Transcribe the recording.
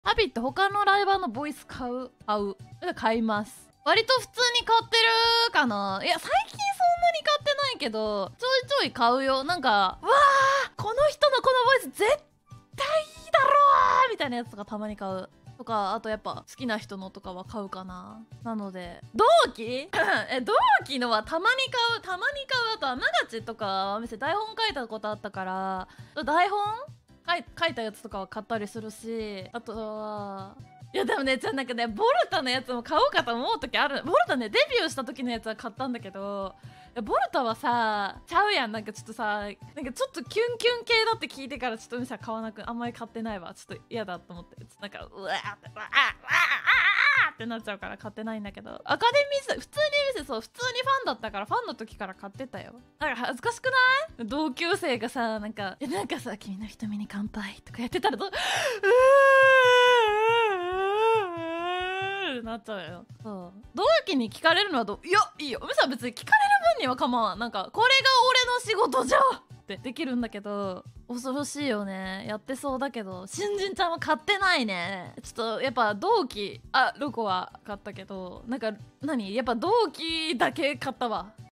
ハビって他のライバーのボイス買います。割と普通に買ってるかな。いや最近そんなに買ってないけどちょいちょい買うよ。なんかわあこの人のこのボイス絶対いいだろうみたいなやつとかたまに買うとか、あとやっぱ好きな人のとかは買うかな。なので同期同期のはたまに買う。あとはマガチとか店台本書いたことあったから台本書いたやつとかは買ったりするし、あとはいやでもねなんかねボルタのやつも買おうかと思う時ある。ボルタねデビューした時のやつは買ったんだけど、ボルタはさちゃうやん。なんかちょっとさなんかちょっとキュンキュン系だって聞いてからちょっとさ買わなくあんまり買ってないわ。ちょっと嫌だと思ってなんかうわーってってなっちゃうから買ってないんだけど、アカデミー普通に普通にファンだったからファンの時から買ってたよ。なんか恥ずかしくない？同級生がさなんかさ君の瞳に乾杯とかやってたらなっちゃうよ。そう同期に聞かれるのはいやいいよ。むしろ別に聞かれる分には構わん。なんかこれが俺の仕事じゃってできるんだけど、恐ろしいよね。やってそうだけど新人ちゃんは買ってないね。ちょっとやっぱ同期ロコは買ったけどなんかやっぱ同期だけ買ったわ。